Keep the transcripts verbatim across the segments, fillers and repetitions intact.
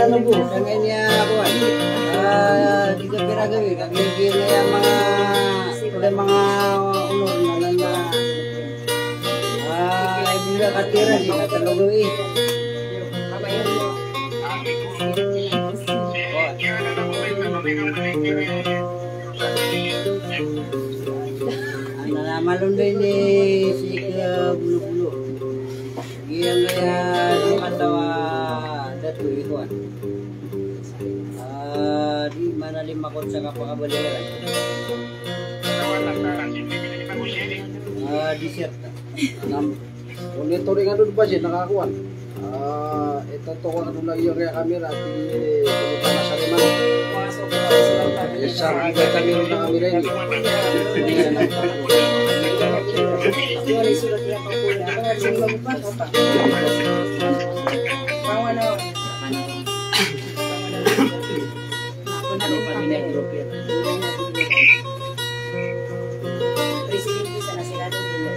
nunggu pengennya buat tiga pira gawe kami gini yang mga udah mga ulur nalanda ah ibu katira sih kata nunggu anak malunde ini si ke bulu-bulu yang kaya matawa datu ituan di mana lima kota kapakabaliran di Sirta ulit to rin nga doon pa siya nakakuan ito to ko na doon lagi yung kaya kamera di pagkana sa limang isang iba kami rin na kamera ini sorry surat niya pa po na kaya sa mga pa kawan na presidente sa nasilado dito.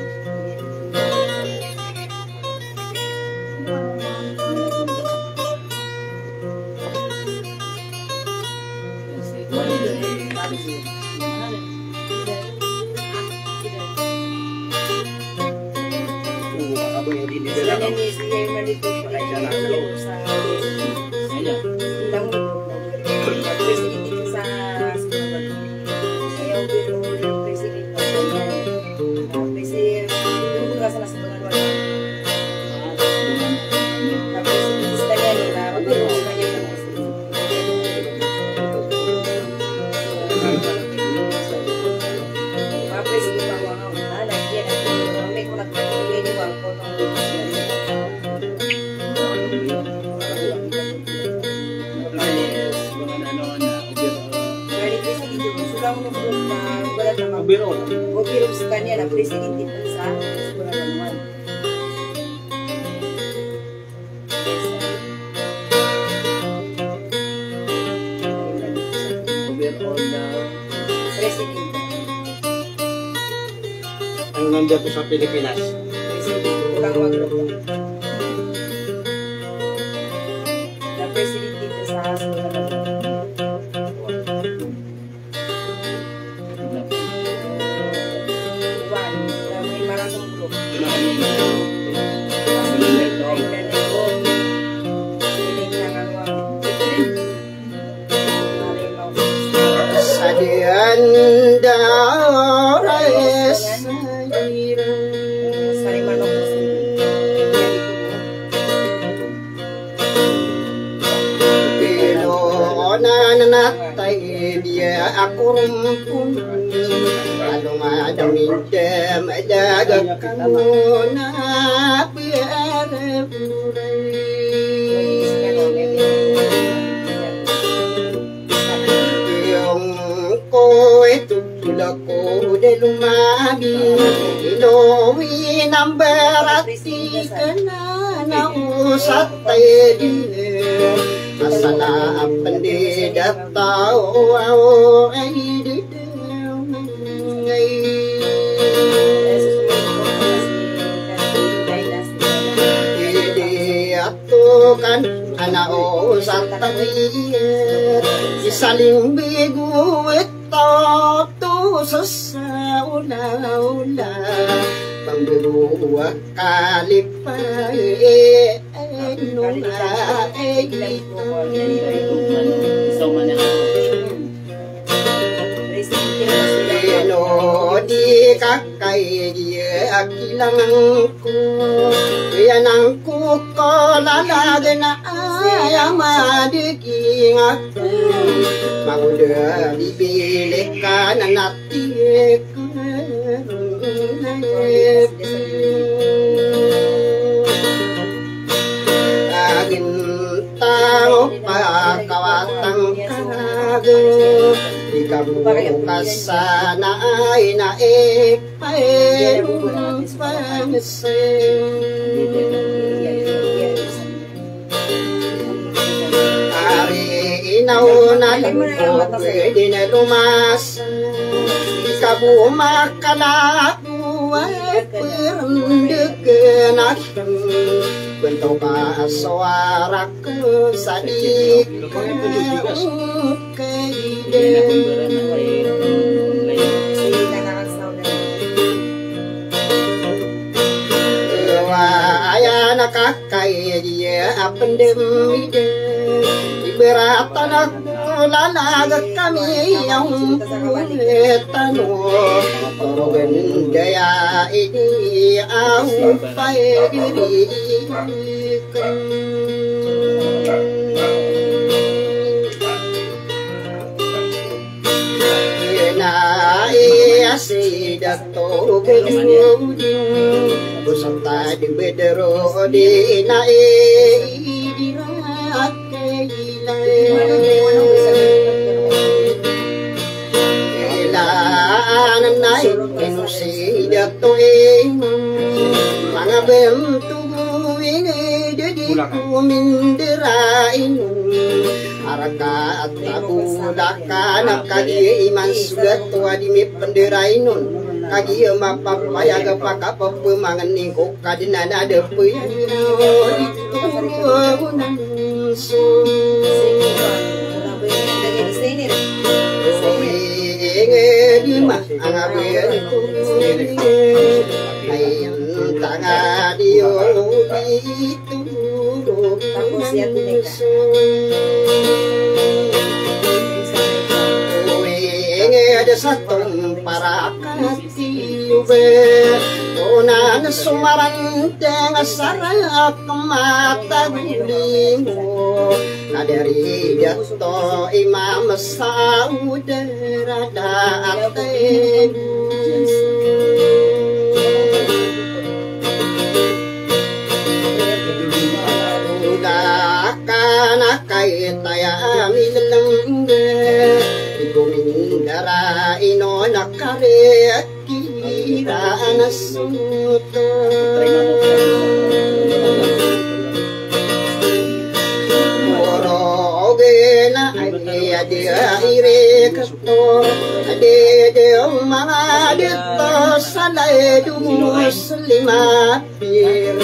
Gobierno sa kanya na presidente pa sa Suburananuan. Gobierno na presidente. Ang nandiyan po sa Pilipinas. Presidente ulang magrupo. Na presidente sa Suburananuan. Aku rumpun kalau ada minjem jaga kamu na biar burai yang kau itu laku de lumabi ilowi namberati kena na usat dia asala pendidat tahu au ai di ngai dia tu kan anak usat tadiat saling bigu itu tu sesaula-ula pemberdua kali pai nula Eno di kakai dia kilangku yanangku kolalaga na ayama diking aku mau dia dibilikan natik agin tao pa kawatang kago ikabu kasana ay naik paerun pangseng ari inaw na lupo pwede na lumas ikabu makalaku ay perendek nasyang bentuk suara kesadik ayana kakai dia pendem iberatan aku lana kami yang tanu orang daya ini aku pai diri na ia sidak to benuding busanta di bedero di nae dirake ilan nai enu sidak to ing mga bentugu ini jadi kumindirain araka atabudaka nakagi iman sudah tua di mi penderainun kagi mapapaya gapaka pemangan ningko kadina ada puyo diturunan su inge di mah angabir tu ayam tanga dio itu ada satu para katiube onan sumaran tengah sarak mata gulimu kadari jatuh imam saudara dateng kana kay taya milengge gumindara ino nakare kira nasuto moroge na ay dia ire kato ade de mga dito salay du muslimat pir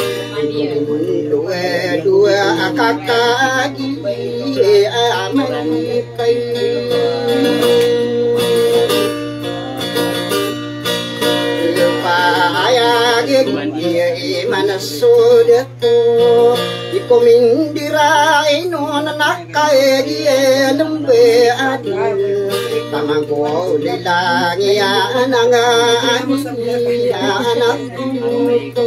dua dua akakagi amai kai payage iman sudato ikomindira ino nanakai dia lembe adil tamago lilangi ananga ani anakku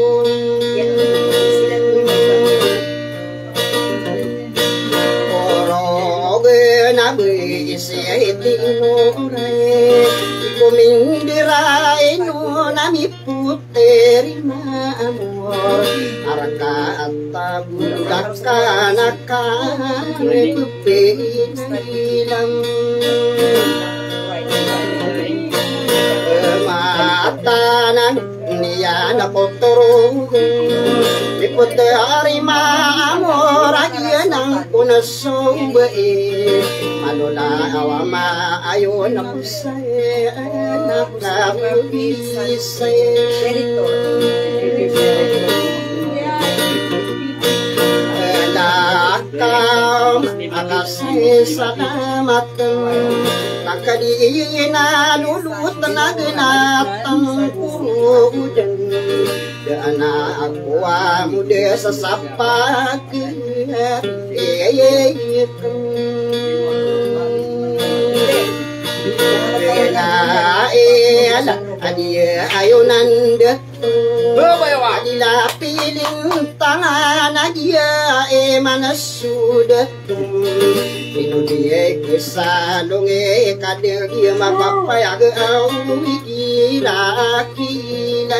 nabi siyati nurai kumindira ino nami puteri ma amor araka atabulak kanaka kupinailang matanan niya nakotoro ipute arima amor agianang punasombe malula awama ayon ako sa'y anak nakabisay lakam akasay salamat kakadina lulut na ginatang purudan dana aku muda sesapak ala adia ayunan detu adila piling tangan adia emana sudah tu itu dia kesalung e kader dia mapapa ya ke au gila gila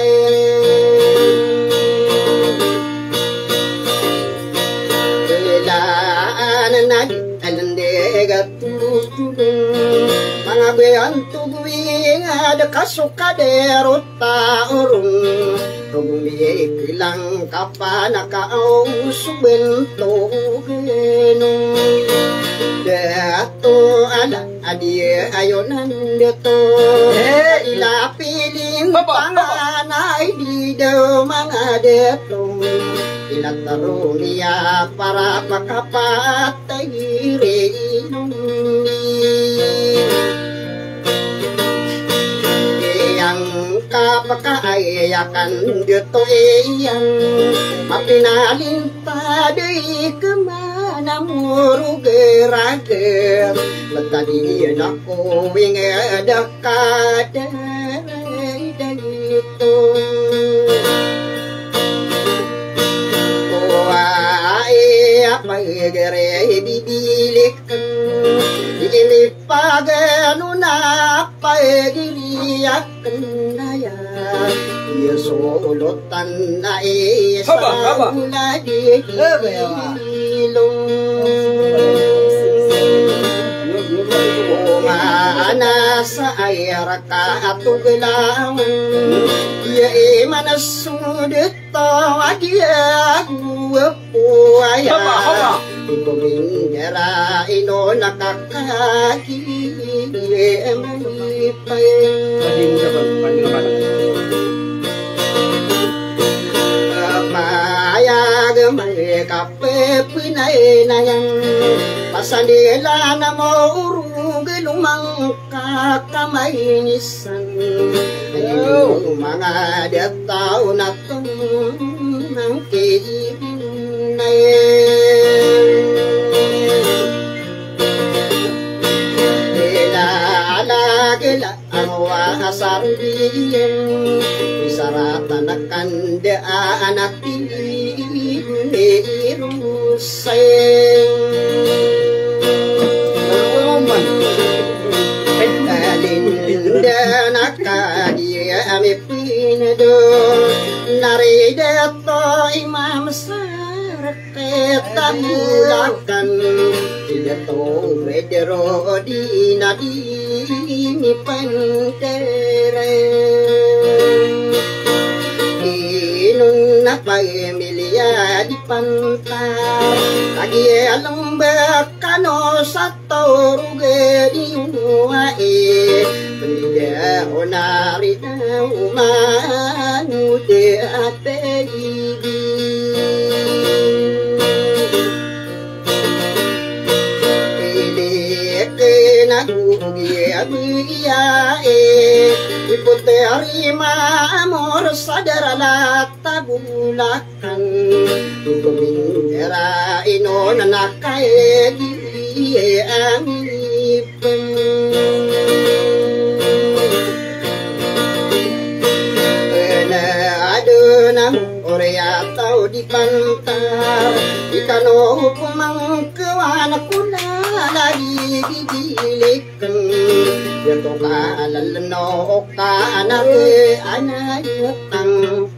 nadi alende gatu mga beantu buwing ada kasuka derota urung rumi kilang kapan nakau subento geno datu ala dia ayo nandeto ila pilin panganay di daw mga detong ila tarunia para pakapatay rinuni yang kapakaayakan dito iyang mapinalinta di kemana murugerager matadi ako wingedekat dito pagere bibilik ini pagano na pagiriyak na ya ya solotan na isa mula di ilong mana sa ayara ka atuglaw ya imanasudit tawadia puaya ito minera ino nakakaki emanipay mayag may kape pinay na yan pasanila na mo urug lumang kakamay nisan ayun mga detao na itong ang kinay nilalagila ang wasarbiyan isaratan na kandaan at tinirusay kami pinado narida to imam sarket tabulakan tidak to bedero di nadi ni pantere inun napay milia di pantar lagi alam bekano satu ruge di uae penida onari umanu de ategi ele kena gugi abiya e ipote arima amor sadarala tabulakan tuminera ino nanakae di amipem Korea tau di pantar ikano pemangkawan kuna lagi dibilikan ya to kalalno ka anak anak tang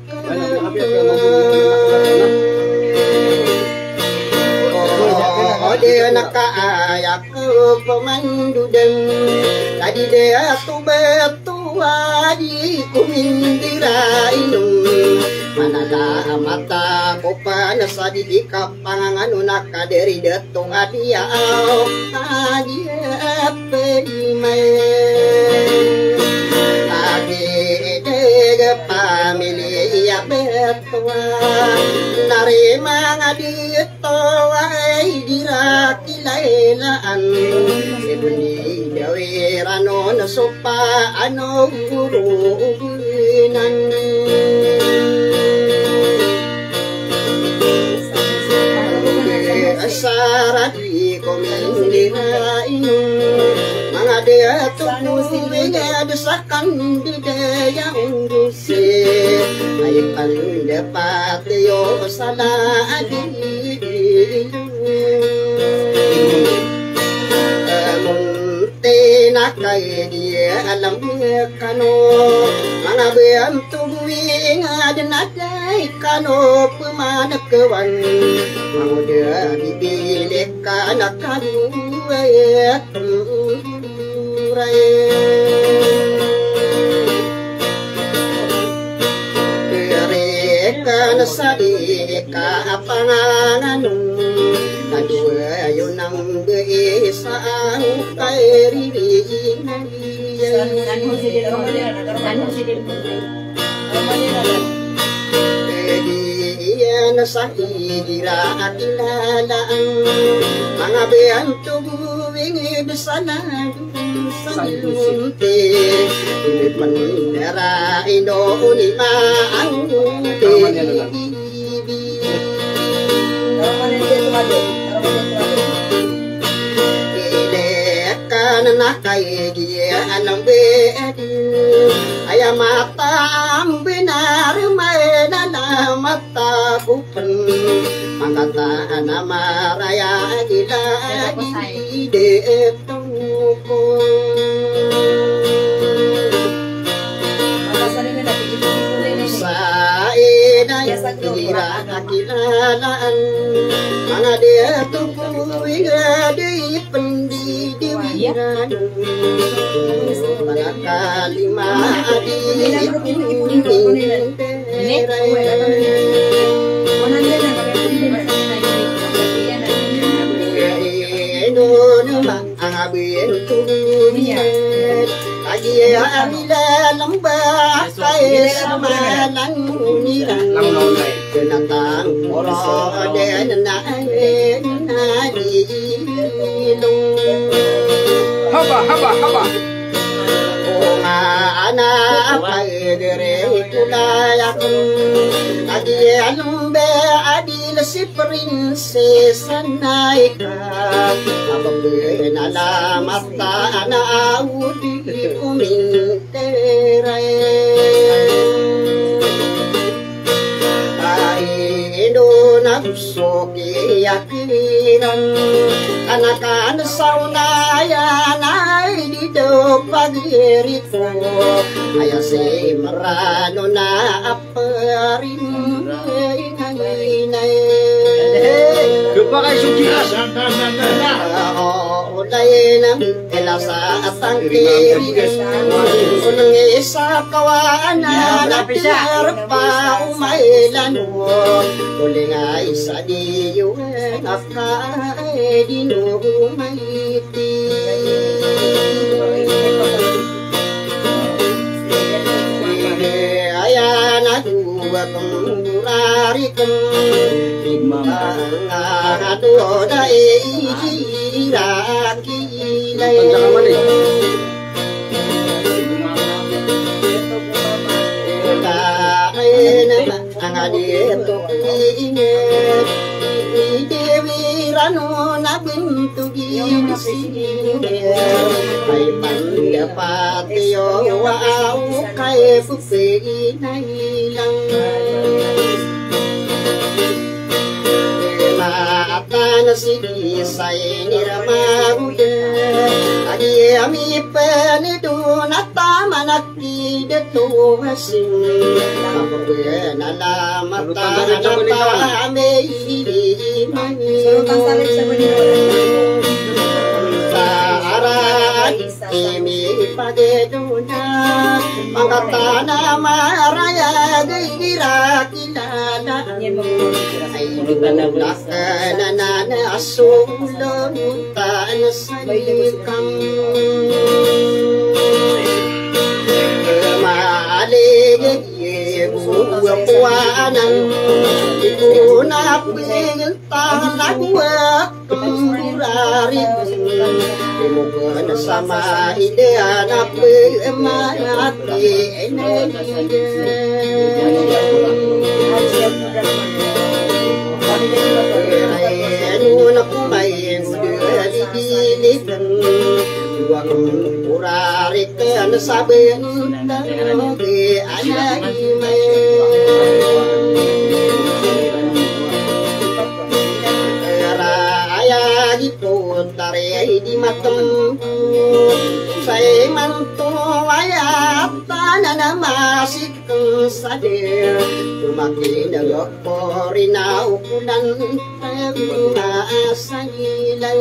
oh dia nakaayak pemandudeng tadi dia tu betua di kumindira inung manada mata ko pa nasa di kapangano nakaderi datong adiaw adia pedimay adi dega pamilya betwa narima ngadito ay dirakilailaan sebuni dawirano nasupa ano guruginan saradi komindirain mga dia tubusin biga desakan didaya undusi ay pandapat yo sala adilu munte nakay dia alam kano mga bayam tubuing adanatay kano pumanakawan Mamuda bibilik ka nakaluway turay Kere ka nasadi ka panganganong Kaduayo ng isa ang kairili Iyan sa hidira at ilalaan mga bayan tuwing sana sa lunti Init man nara inoon imaang Nakaigian ang bedin ay mata ang binar may nalamata kupan mangata na maraya gila di detong ko sa inay tira kakilalaan mga detong ko di pendi Panakalima ang abin tumiyat Agiya amila lambak kay samalang nirang Kenatang oro den na nalilong Haba, haba, haba. O nga anak ay dire kulayak Adi alumbe adil si prinsesa naika Abang binalamat ta na udi kuminteray Nagsuki yakinan Anakan saunayan ay dito pagirito Ay si marano na aparin Inganginay Lupa kayo sukiras. Ulay ng elasa at ang kiri Unang isa kawana na piyar pa umailan Uli nga isa diyo nakay dinumaiti Ayan na duwa kong murari kong mga doda iirakilay ang adito inget Dewi rano na bintugin sinir Ay pandapatiyo waaw kay pupiinay lang Mata na sinisay niramagude Adi ami penidun at tama nakidito hasin Kapag nalamata na pamay Saran imi pageduna Pangkatana maraya gaira kilala Ay nulak na nanasulong Tan sa likang Maaligay buwapuanan Ikunap bintang nagwak Kurarin Imukan sama idean Apa emanati Nuna kumay Muda didilitan Iwang kurarikan Sabi Nagi anak imay Raya dipuntari di matem Say mantuwaya Tanan masik sadir Tumaki nagokori na ukulan Taguna sayilan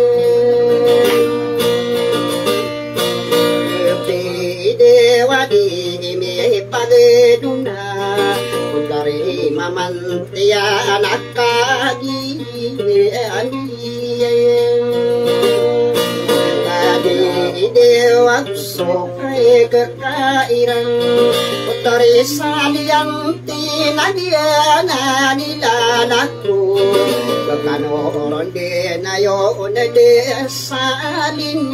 Dewa di imi pageduna Kundari mamantia nakagi aniyen Adi waksok ay kekairan Putari salianti na diyan na nilalaku Bekanoron din na yun na di salin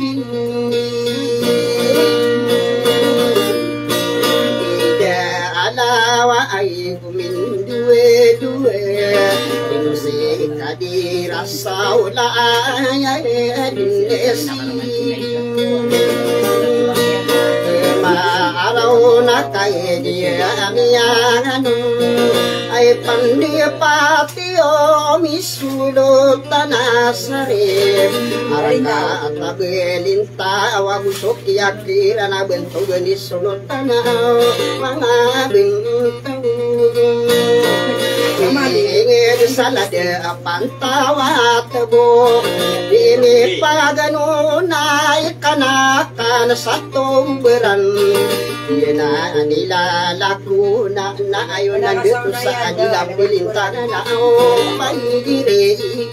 Ida alawa ay kumindue-due Inusi kadirasa ulaya dinesi Maaraw na kay diya miyangan Ay pandipati o misulot na sarip Araka at nabilinta Wagusok yakira na bentog ni sulot na mga bintang Ingin salada pantawa tebo Ini paganunay kanakan sa tumberan Ina nilalaku na na ayon nandito sa kanilang bilintanan na o paigiri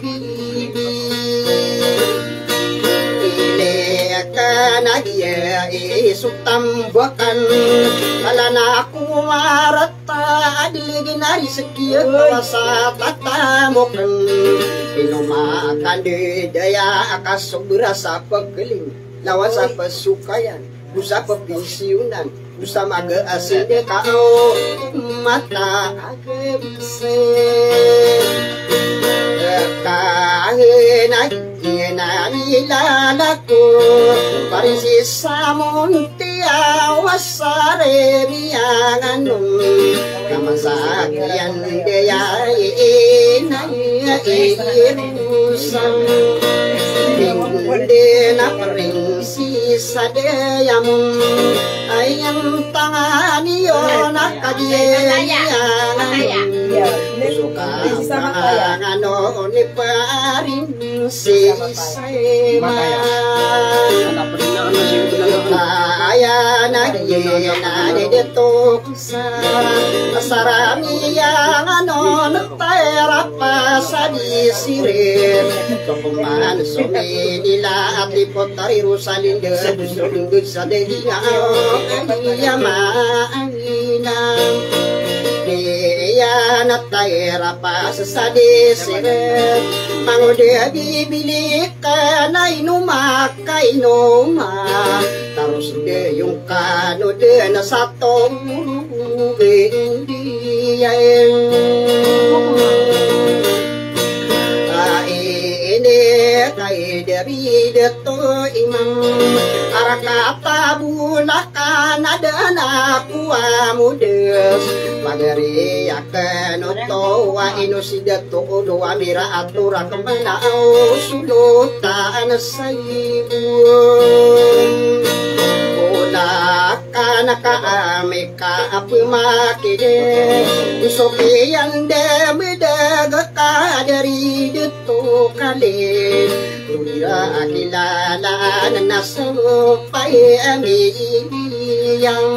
Nagia isutambakan kala na kumarata adiligi nari sekian kuasa tatamokan inumakan di daya akasok berasa pegeling lawan sa pesukayan usa pepinsiunan usa maga aside kau mata agabse kahena na nilalaku parisi samunti awasare miyanganum kamasakyan daya ina irusam hindi na parinsi sa dayam ayang tanganiyo nakadiyanganum suka pangano ni parin si Sayma Kaya nagyena dito sa Sarami yang ano Nagtayra pa sa disirin Kukuman sumi nila At ipotari Rosalin Dudug sa deginao Kaya maanginang Yan at tayra pa sa sadisirin Mangudia bibili ka na inuma ka inuma Taros de yung kano de na sa tong indiyan Kaine kay dari deto imang Arakata bulaka na dana kuwa mudes Magari akan otowa inosidato doa mira atura kemanau sulutan sayibun Ola kana kaame ka apumakide Usokian demedaga ka dari deto kalin Tuira kilala na nasupay amiyang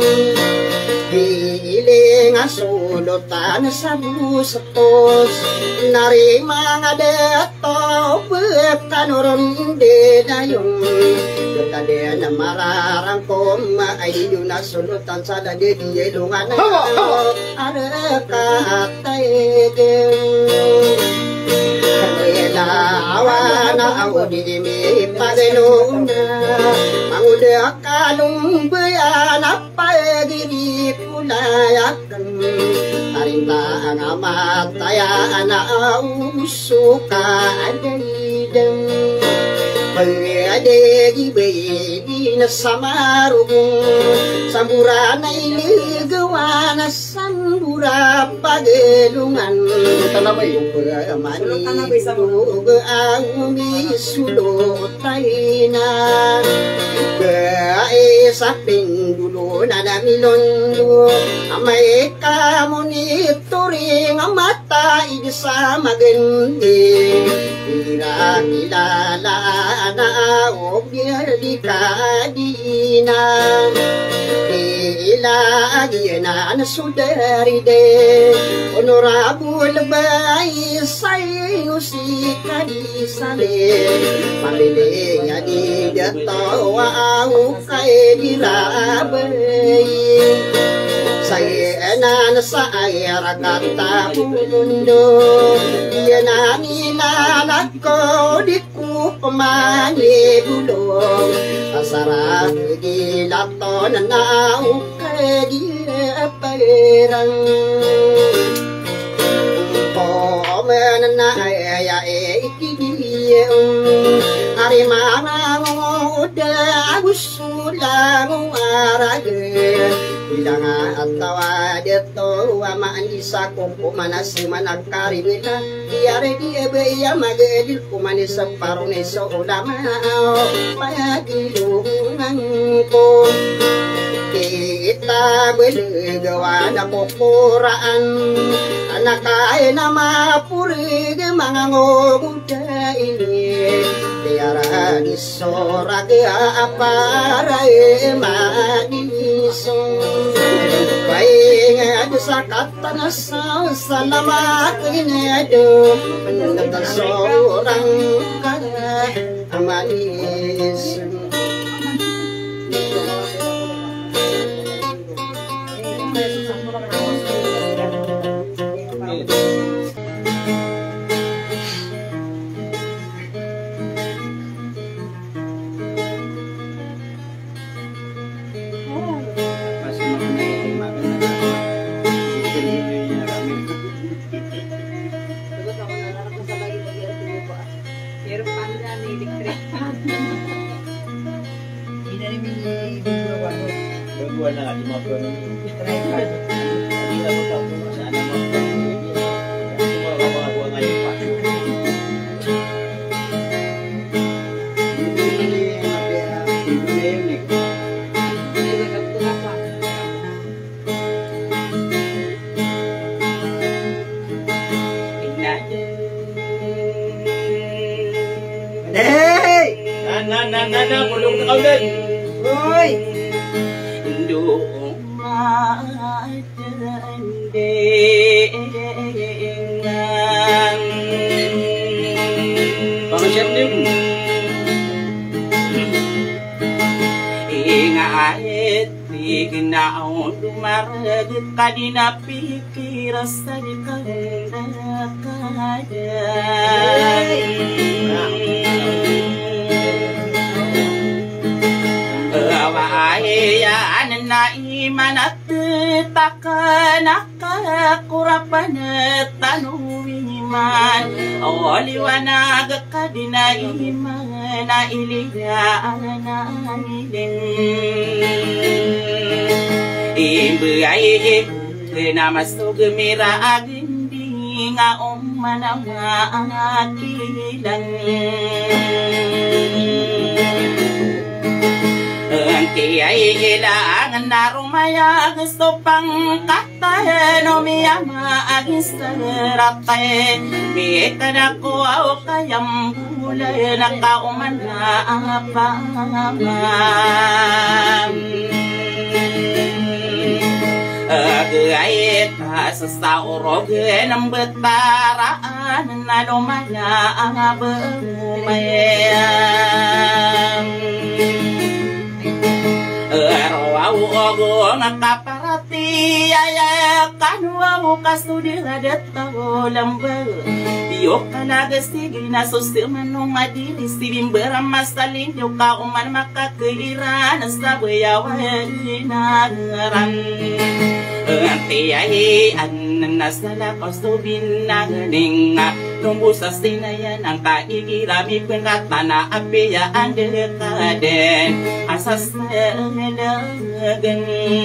Hiling asulutan sa busatos Nari mga deto Pagkanuron de na yung Katade na mararang ko Ay yun asulutan sa dadi Di lungan na Arakatayagin Awa na ako di mi pagaluna Manguda kalong bayan Apagiri kulayakan Tarinta ang amataya Na usuka adayidang Pag-adegi bayi na samarugong Sambura na iligawa na sambura pagalungan Tanabay Pag-amani Tuga ang misulotay na Gae sa pindulo na namilondo Amay kamonitoring ang mata sa magandi Tira kilala na o di ka di na lagi na sudari de honorable bay sayo si kadisale pamilya di datawa au kay dirabay saya na saya rakata mundo yana nila ko di ku pemani bulong asara gilato na nau kadi perang po menana ya ikidi ari marang udah usulang arage bilang atawa deto wa manisa kumpu manas manakari beta diare dia beya magedil kumani separone so ulama pagi lunganku kita belegawa na kokoraan anak kaya nama puri mangango muda ini tiara disorak apa rai maniso baik ada sakata nasa selamat ini ada pendengar seorang kaya manis kadina pikir rasa di kehendak ya anna imanat takkan akurapan tanu iman oli wana kadina iman na iliya ana ilin Ibu ayah kena masuk gemira agindi nga umana akilan Engki ayah ilang narumaya gusto pang kata no miyama aging serapay Bita na ko aw kayang bulay na kaumana apamam Agay kasasaurog ng betaraan na lumaya ang bumayan Araw-aw ng kaparati ay kanwa mo kasudi radataw lambal Iyo ka nagasigi na susiman nung madilis Sibing beramasalin Iyo ka uman makakairan sa bayawan inaran Tiyahian nasala ko subin na galing Tumbo sa sinayan ang kaigirami Pengkata na apiyaan dekaden Asas na ngalagan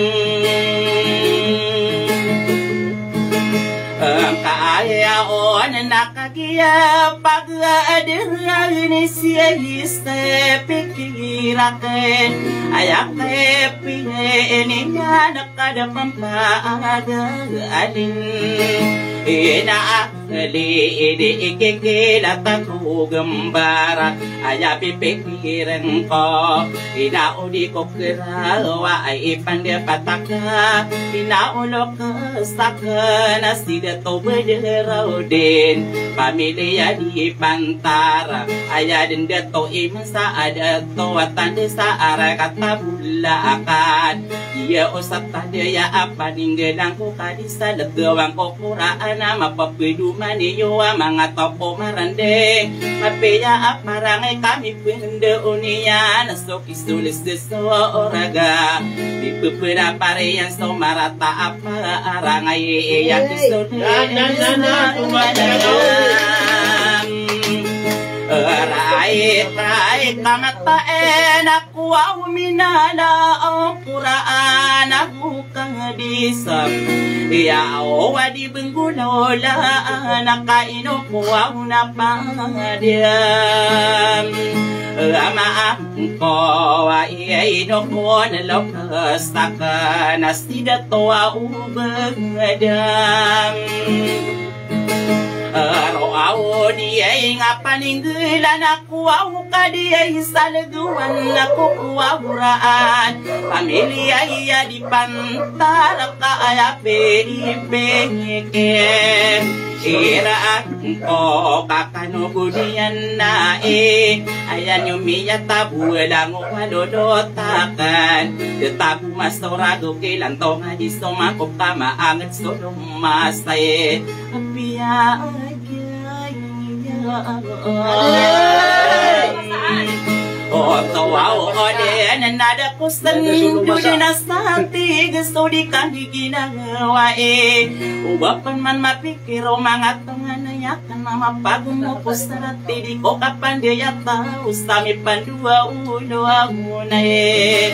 Ang kaayaon nakagiya Pag-adirani siya histe pikiraken Ayak epine niya nakadapampagalin Inaak li di ikikila taku gembara aya pipikiran ko inaudi ko kerawa ay pandya pataka inaulo ka sakana sida to bederaw din pamilya di pantara aya din dato imasa ada to atande sa ara katabula akan iya usap tanda ya apa ninggalang ko kadisa legawang ko kuraan na mapapiduman iyo mga topo marande mapeya aparangay kami pwende uniya nasokis tulis deso oraga di pupura pareyan so marata apa arangay iya kistulis na umadagam Rai rai kamata enak wa minala ang Qur'an aku kang disam ya wadi benggula nakaino wa na padiam ama ko wa ino ko na lokas taka nasida to ubadam Araw dia ngapaninggilan aku au kadia isalaguan aku kuawuraan pamilya iya di pantar kaya peri-peri iraan ko kakano budian na e ayan yung miya tabu lang wadodotakan tabu mas torago kilan to nga di sumakop kama angat so masay apiya Oh, tawa o de nada kusan dude na santi gusto di kan ginagawa eh ubapan man mapikir o mga tanganayakan mama pagmo po sa tidi ko kapan dia tahu sami pandua ulo muna eh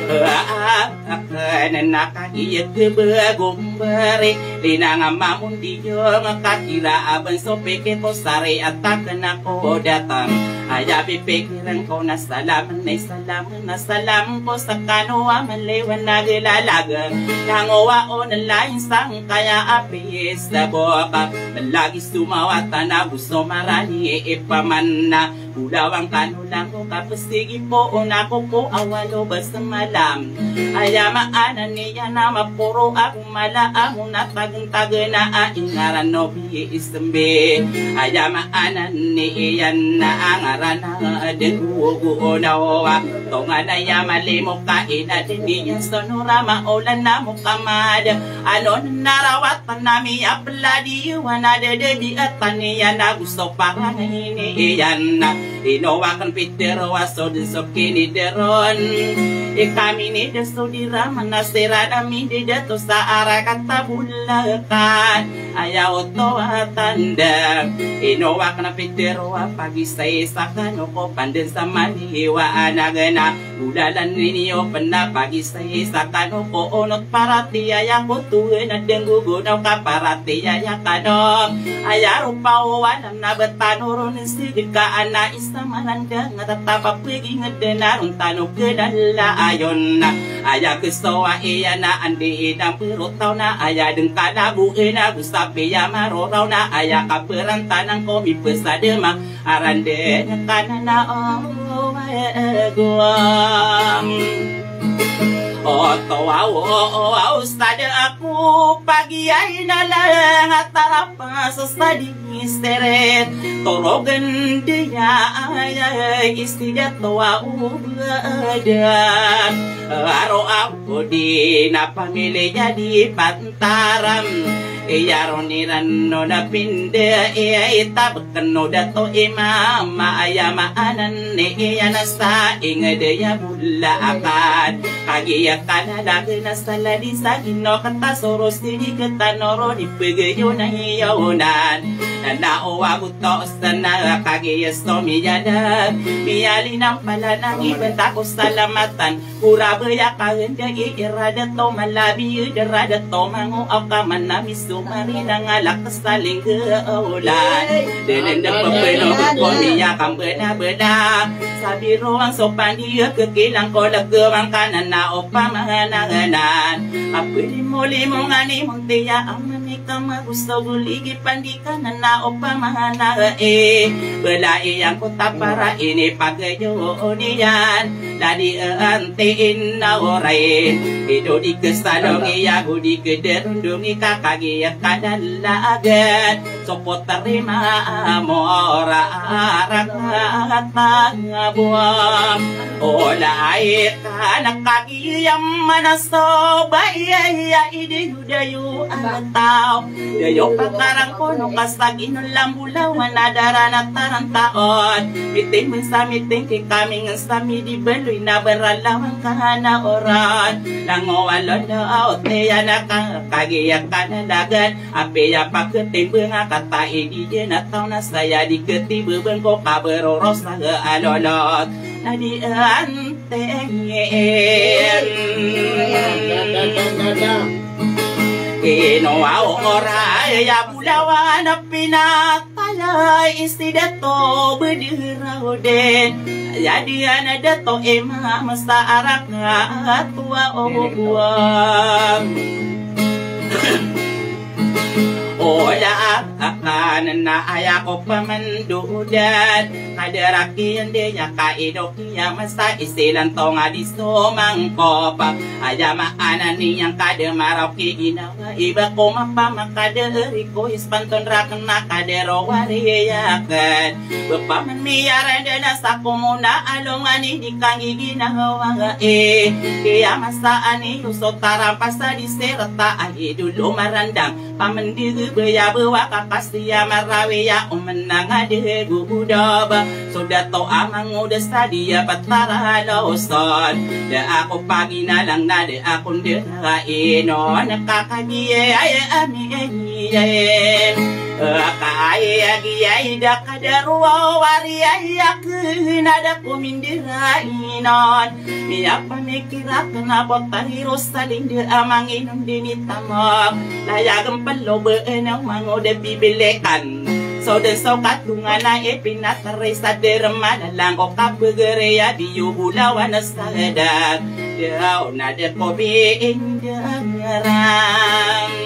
akan nakagiyat kebagong bare linang mamun di ngakakila aban so peke po sari atakan ako datang Aya pipikiran ko na salaman ay salaman na salam ko sa kanwa maliwan na gilalaga nangawa o na lain sang kaya apis sa boka malagi sumawata na gusto marani ipaman na ulawang kanulang ko kapasigi po una ko po awalo basta malam aya maanan niya na mapuro ako malaamo na tagong-taga na aingaran no biye isambi aya maanan niyan na ang arana den ugo na wa tonga na ya malimo kain at hindi yan sonora maulan na mukamad ano narawatan nami apladi wana dedi at taniya na gusto pa hiniyan na inowakan pitero aso deso kini deron ikami ni deso diraman nasira nami di dato sa arakata bulakan ayaw to atanda inowakan pitero apagisay sa kano ko pandin sa manihiwa anagana ulalan ninyo panapagisay sa kano ko unot para tiyaya ko tuwe na denggugunaw ka para tiyaya kano ayaw pa walang nabatanuro ng sigikaan na isamalan nga tatapapwigi nga denarong tanong kedala ayon na aya kesawa iya na andi idang perutaw na aya deng kalabuin na gusapi ya maroraw na aya kaperang tanang komi pesadema arande nga kanana o guam O tawa o o ustada ako pagi ay nalang at tarapa sa study seret torogan dia ay ay istida tawa ubada aro ako di na pamilya di pantaram Iyaron niran no na pinde iya itabakan no dato imama ayama anan ni iya nasa ingay deya bula akan kagiya kanalagi nasa ladi sa gino katasoros di katanoro di pegayo na iyaunan nanao aguto sa na kagiya so miyadag miyali ng pala ng ibenta ko salamatan kurabaya kaganda iirada to malabi iirada to mango akaman na miso Marina nga lakas saling kaulan Dinin na papero ko niya kang bena-bena Sabi ro ang sopan niya kakilang ko lagawang kanan na o pamahananganan Apili mo limong ani mong tiya ang mami ni kama gusto guligi pandikan na o pamahana e belai yang kota para ini pagayo niyan dadi antiin na oray ido di kesalong iya gudi kederundungi kakagi ya kadalagan sopot terima amora arang buam olay kanak kagi yang manaso bayaya ide yudayu atau dayo pakarang kono kasagin lambulawan adara na tarantaon miting samiting kami ngasami di beloy na beralawang kahana oran nangowalon na ote ya nakakagiyak kanalagan ape ya paketimbang kata ini je na tau na saya di ketibang ko kaberoros na alolot na di antengen Kinoa oray ya bulawan na pinapalay istidato bediraw din jadi ana dato ema masa arak tua o buang Ola akan na ayako pamandudan kadaraki ande nya kaidoki ya masa isilan tonga diso mangkop ayama anani yang kade marauki ginawa iba ko mapamakaderi ko ispanton rakna kadero wariyakan bepaman miyara dana sakumuna alongani dikangi ginawa e kaya masa ani usotara pasa diserta ahi dulu marandang pamendiru beya bawa kakastia marawiya umenang ade gugudoba sudah to amang udah sadia patara lawson da ako pagi na lang na de akong diraino nakakagiye ay ami ay kaya giyay da kadarwa wariyaya kunada kumindira'inon miya pamikirak na botahiro saling de amang inom dinitamok layagang palobe ng mga de bibilikan so den so katungan na ipinataray sa derma na lang o kapagereya biyo bulawan na sadag daw na de ko biing dangarang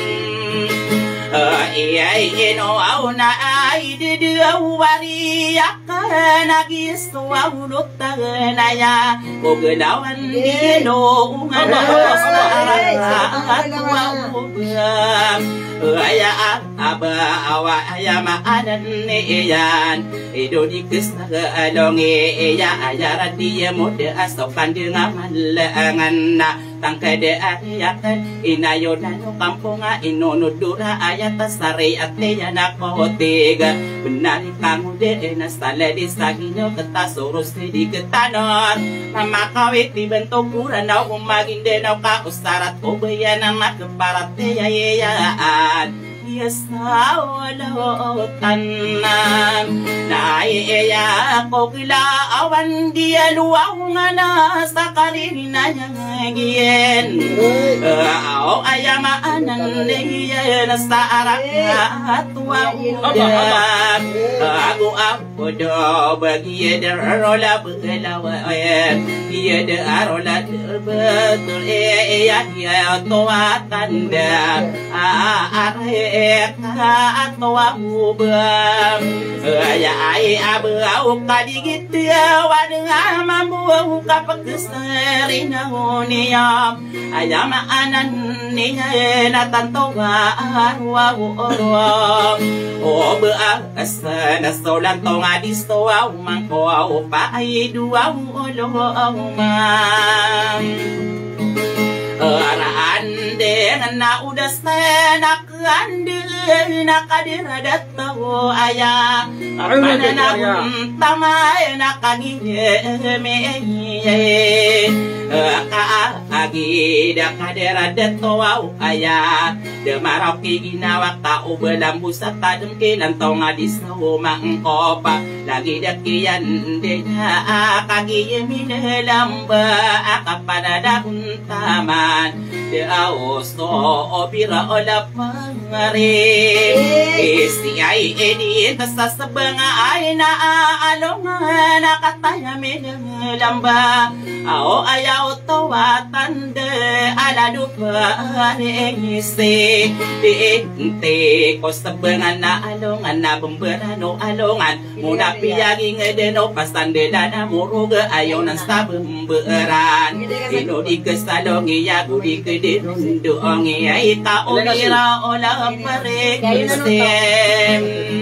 Iyay inoaw na ay didiaw wariyak ka nagiswa ulot taganaya Kugalawan dino nga na at wawubang Aya aba awa aya maanan ni iyan Ido di kes na gaalong iya Ayara diya mo de asokan di nga malangan na Tangkade ayakan inayo na no kampunga inonodura ayata sari at leya na kotiga benari kamu de na sale di saginyo kata soros di ketanon mama kawit di bentuk pura na umagin de na kausarat ko bayan ang nakaparat teya yayaan Yasa wala tanan na iya ko kilaawan dia luaw nga na sa karina niyang Ao ayamaanan niya na sa arak at wawudan Ako ako do bagiye der arola bugalawayan Iya der arola der betul iya iya tuatanda Aare at wawubang Aya ay abaw kadigit yawan nga mamuaw kapag sari na huniyam Ayamaanan niya natantuwaan wawuorong O baasa na solang tonga disto aw mangko aw paay duwaw olong mang Araan dengan na udas na kande na kadira datawo aya Apana na tamay na kagige meye Kaagida kadira datawo aya Demaraw ginawa ka ubalambu sa tadem kinantong adis na humangkopa Lagi dakiyan din na kagige minalamba Akapanadakun tama De aosto o bira o lapang rin. Isi ay edita sa sabanga ay naaalongan nakatayamin ng lamba. Ao ayaw tawatande alado pa rin isi. Diinte ko sabanga na alongan na bumberano alongan. Muna piyaging edeno pasandela na muruga ayaw ng sabumberan. Inudi ke salong iya gudi ke dirun doong iya ita omira ola pare kisem.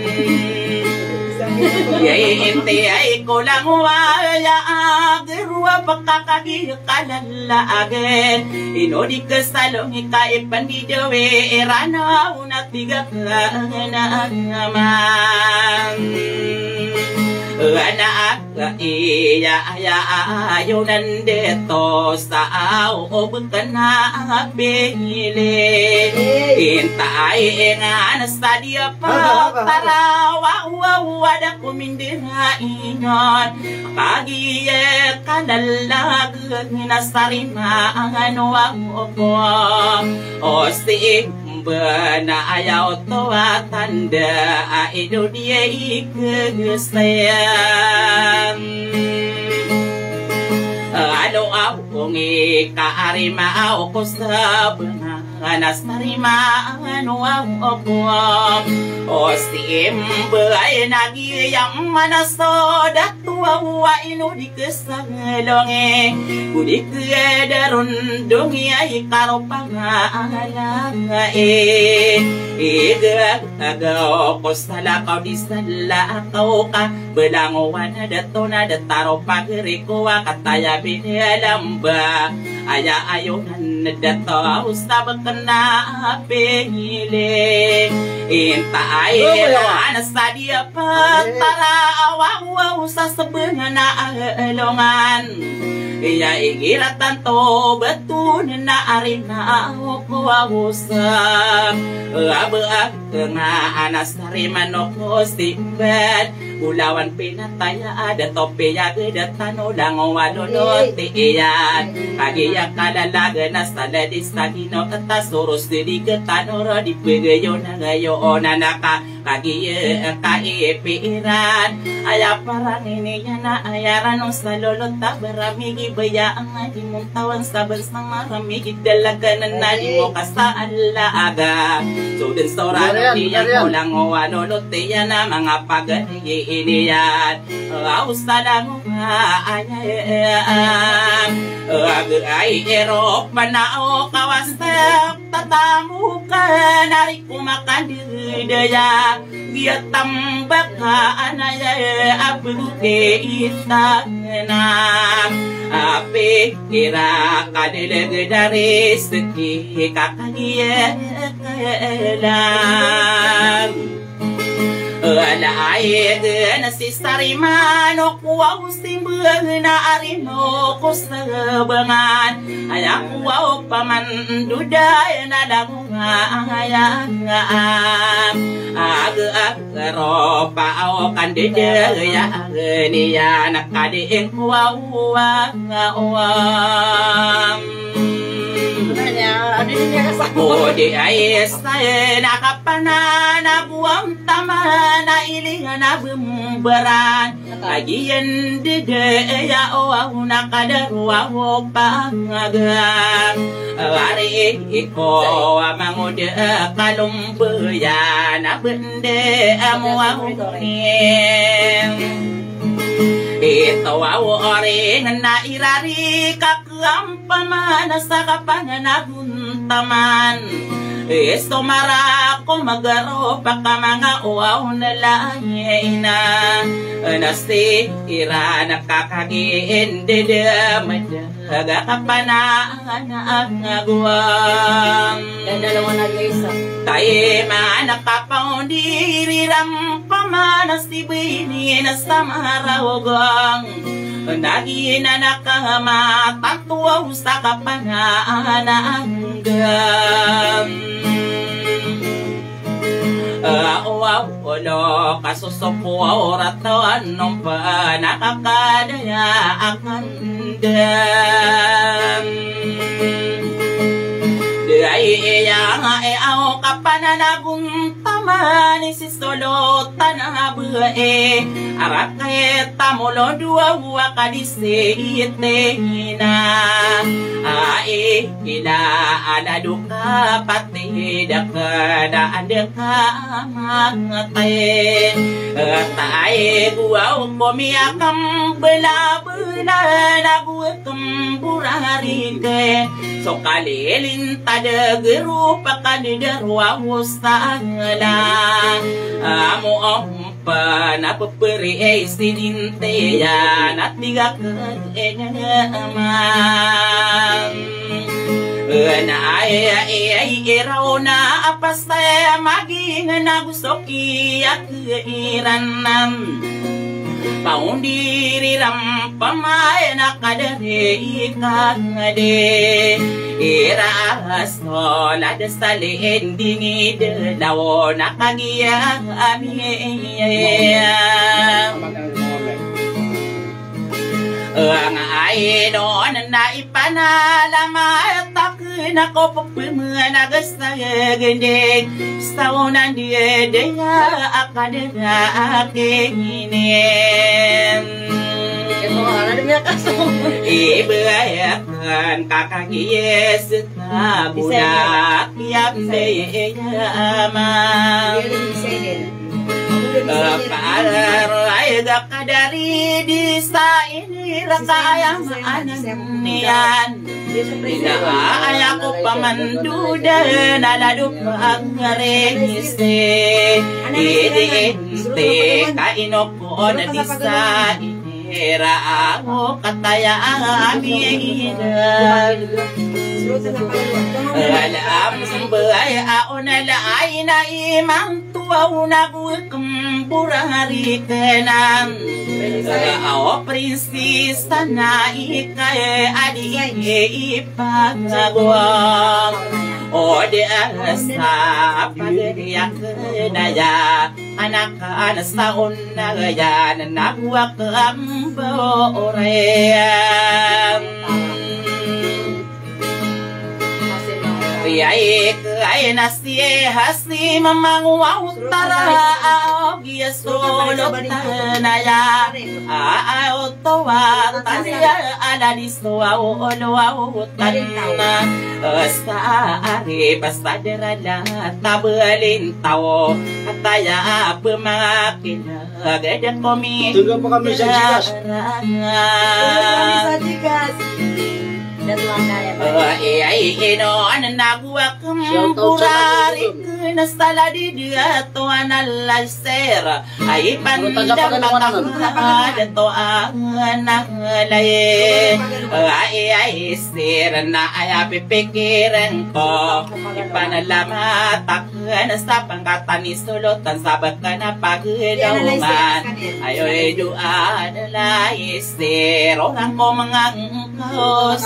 Ya ente ay kulang waya agerwa pakakagi kalala agen. Inudi ke salong ika ipandidewe erana una tiga kana naman. Anak iya ya ayo nandeto sa ao bukana bele intai nga sa dia pa tarawa wa wada kumindira inon kagiye kadalag nasarima ano ako o si bana ayaw to atanda aido dia ikegsayan ano ako ngi kaarima ako sa bana anas marima ano ako o simba ay nagiyang manaso datua wa ino di kesangelonge kudik darun dongi ay karopangalaga e ega aga ko sala kau di sala kau ka belangowan dato na dataro pagri ko kataya binalamba aya ayonan dato usab na pengile inta ay na sadia pa para awaw sa sabengan na alongan iya igira tanto betun na arina ko awusa aba nga anas rimano ko simbad ulawan pinataya ada tope ya geda tano lango walonot iyan kagiya kalalaga na saladis tagino kata soros di ketanoro di pegayo na gayo onanaka kagiya kaipiran aya parang ini na ayaran no sa lolot tabaramigi baya ang adi mong tawan sa bansang maramigi dalaga na nadi mo kasaalaaga so din sorano diyan ko lang o walolot diyan na mga pagani iniyan aus talang ayayaan agay erok manao kawasak tatamu ka nari kumakandidaya dia tambak ka anaya abu ke itana ape kira kadele dari seki kakagia kalang ala ayed na si sarimano kuwaw simbang na arino ko sa bangan aya kuwaw pamanduday na langunga aya nga aga-agaro pao kandida ya niya nakadiin kuwaw nga uwam Bodi ay say nakapana buang tama na iling na bumberan agian dede ya o nakadaruwa o pangagang ari iko amangode kalumbuya na bende amuang ito awori na irari kakam pamana sa kapananaguntaman Esto marako magaro pa ka mga uwaw na layina Nasti ira nakakagiin didamadaga kapanaan ang agwang Dalawa na isa Tayo manakapaw diriram pamanas tibini na sa marawgang Nagi na nakamatatuaw sa kapananaanggam Awaw ulo kasusupo oratawan nung pa nakakadaya ang handam Ay yang ay au kapananagung taman si solo tanabe arakay tamulo dua wa kadise itena ay ila ada duka pati dakada adeka mangate tay gua pomiakam bela bela lagu kemburari ke sokalilin tada geru pakadidar wa mustangla amu ompa na peperi e sidinte ya na tiga ke enamam na ay ay irauna apa saya maging nagusoki akiranam paundiri ram pamay nakadare ikangade ira sola de sale endingi de lawo nakagia amiya ang ay doon na ipanalama tak na ko pagpilma nagasagaganding sa unan diya diya akadera akinin ibayakan kakagiyes na budak yamdeyama Parar dari desa ini rasa yang ananian Tidak ayaku pamandu dan aladuk pangarengise Ide ente kainoko na desa ini Rao kataya amidan Alam baya onala ay na imang tuwaw na kemburari kenang Ao prinsesa na ikay adi ipagawang O di asa pagdiyak daya anak-anak taon na gaya na nabuwak ang boream Ay kay nasi hasi mamangwa utara Gia solo tanaya Ao towa tanya ala diswa olo tanna Basta ari basta derala tabalin tao Kataya pemakin Gada komi Tunggu pa kami sa Jikas Sa Jikas ay ay ino ananabuwa kemburari kena salah di dia tuan alaser ay pandang bakang dan to anak laye ay ay sir na ay pipikiran ko ipanalamat takna sa pangkatan ni sulutan sabat ka na pagdauman ayo doa dalay sir orang ko mga kaos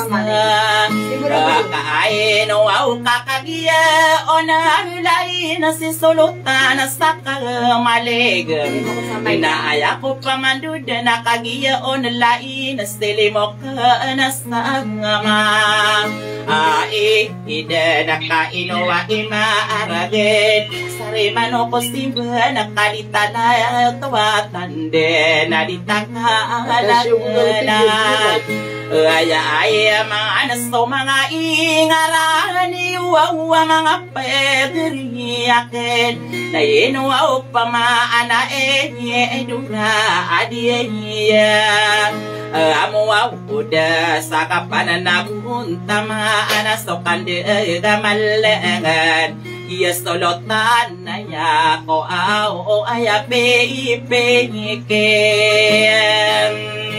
Kakain o au kakagia o nahulay na si sulutan sa kamalig Inaaya ko pamandud na kagia o nalay na silimok na sa ngama Ai ida na kainowa imaaragin Sarimano ko simba na kalitala tuwatan na ditangalagan Ay ay mga naso mga ingaran iwawa mga pedriyakin na inuwa upamaana e edura adiya amuwa uda sa kapanan na punta maana so kande gamalengan iya solotan na ya ko ao ay peipengiken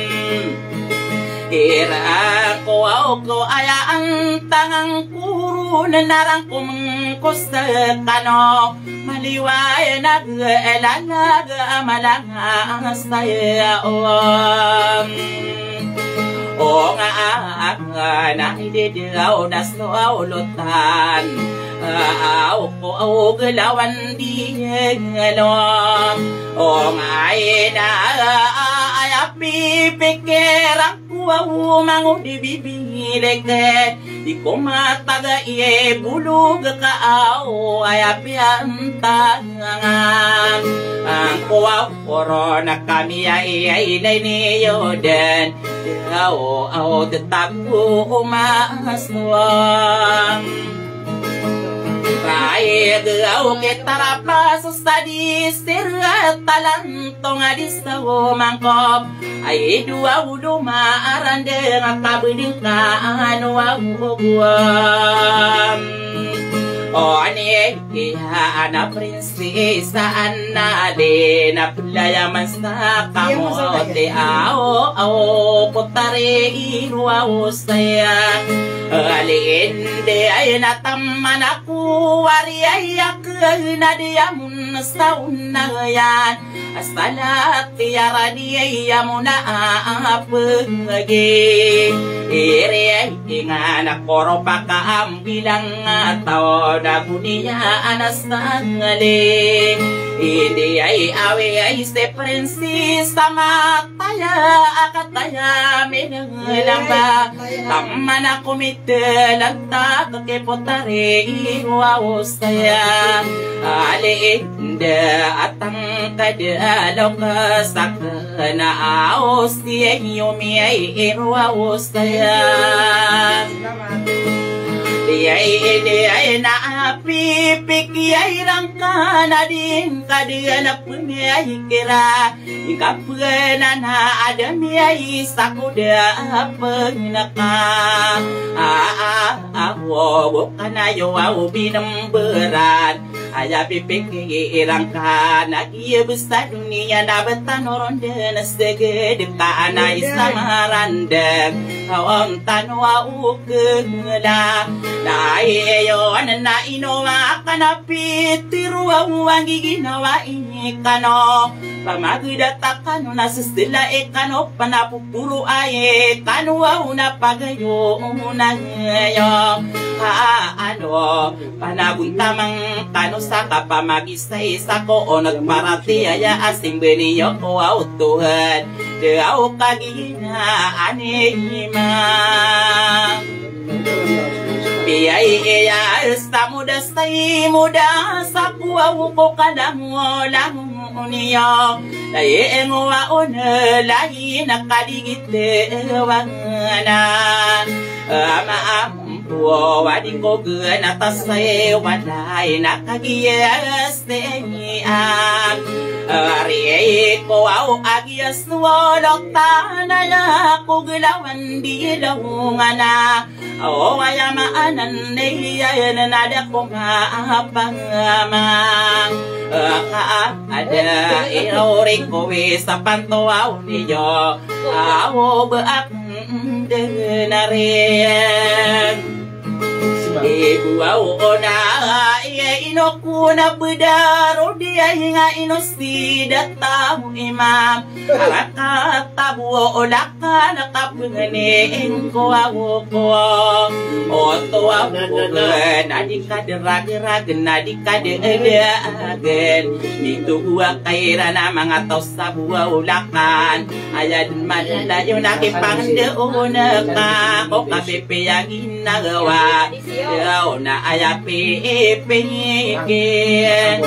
Kira ko au ko aya ang tangang kuro na narang kumangkos kano maliway nag-elalag malanga saya om O nga nga na ididilaw na lutan Aw ko au galawan di ngalom O nga ina ay api pikirang Wow, mangu di bibireket di ko mataga iye bulog kaaw ay apiantangan ang kuwaw korona kami ay ay ay niyo den aw aw tetap ko umaswang Rai gau ketara pasus tadi sirat talantong adis tawo mangkop ai dua udu maarande ngakabeding ka anu abuam Oh ane iya ana prinsesa ana de na playa masa kamu te ao ao potare irua usaya alinde ayna tamman aku wari ayak na dia mun sauna yan asalat ya radi ya muna apege ire ingana koropaka ambilang atau na dunia anasangale ini ay awe ay se prinsesa mataya akataya menelamba tamana komitelan ta ke potare iwa usaya ale inde atang kada long sakna ausi yomi ay iwa usaya Diyay diyay na pipik yay rangka na din kadia na pumiyay kira ikapuna na adamiyay sakuda pengnaka ah awo bukan ayo awo binam berat ayah pipik rangka na iya besar dunia na betanoron dan segedeka anai samarandek kawam tanwa ukengla Dai yo na ino makana pitiru wangi ginawa ini kano pamagida kano na sestila e kano panapupuru aye kano una pagayo una yo ha ano panabuntamang kano saka pamagisay sako onag parati aya asing beniyo ko autuhan de au kagina anima Biyay iya esta muda stay muda sa kuwaw ko kadamo lang uniyo Laye engwa one lahi nakadigit wangana Ama ampuo wading ko gana natasay walay nakagiyas niyan Ari ko au agias walok tanaya ko gulawan di dawngana Oh waya maanan niya na nada ko maapangama ka ada iori ko sa pantuaw niyo awo baak denaren Ibu au ona iya inoku na bedaro dia hinga inosi datamu imam Alaka tabu olaka nakapungane engko awo ko Oto awo nadika dera-dera nadika de-ede-agen Itu gua kaira na mga tosa buwa ulakan Ayad madalayo nakipangde unaka Ko kapepe yang inagawa Yaw na ayapi ipinigin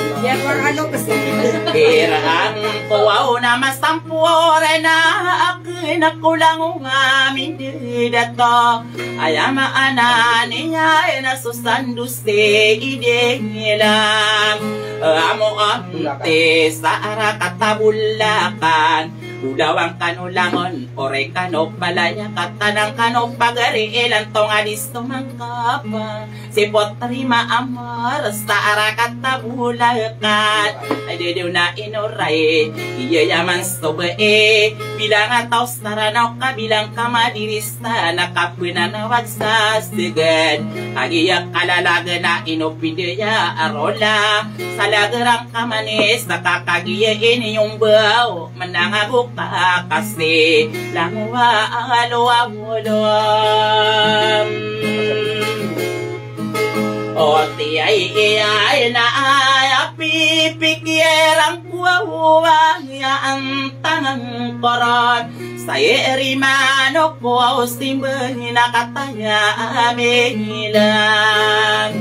Kirang kuwaw na masampore na akin ako lang umamin dato Ayama ananiya na susanduste ide nilang Amo ante sa arakatabulakan Udawang kanulangon, ore kanok balaya katanang kanok pagari ilan tong adis tumangkapa Si potrima amar sa arakata bulakan Ay didiw na inuray, iya yaman sobe Bilang ataw saranaw kabilang kamadirista Nakapuna na wagsasigan Agiyak kalalaga na inopidya arola Sa lagarang kamanis nakakagiya iniyong baw Manangagok kasi langwa alo-awolom O tiyay iyay na ay pipikirang kuwawang ya ang tangang koron Saya rimano ko simbahin na kataya amilan.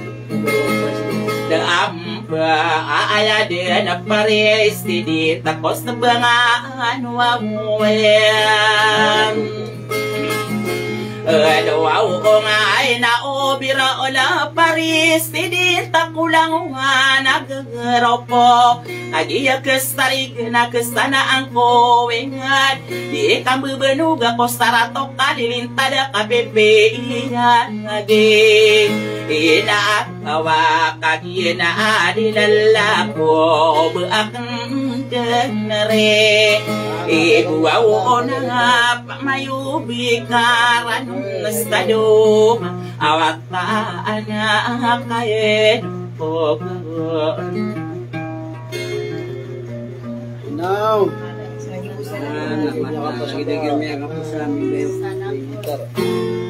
Daamba aya de na pares di takos bangan wamuyan. Aduh, ako nga ay naubira o la Paris, hindi takulang nga nagagaraw po. Agiya kastarig na kastana ang kowingan, di ka bubanuga ko sarato kalilintada ka bebeyan agi. Inaakawa kagi na adilala ko, buakang ganare. Ibuaw na nga pamayubi karan estado awat anak kain Now, anak-anak kita kami yang apa sami gitar.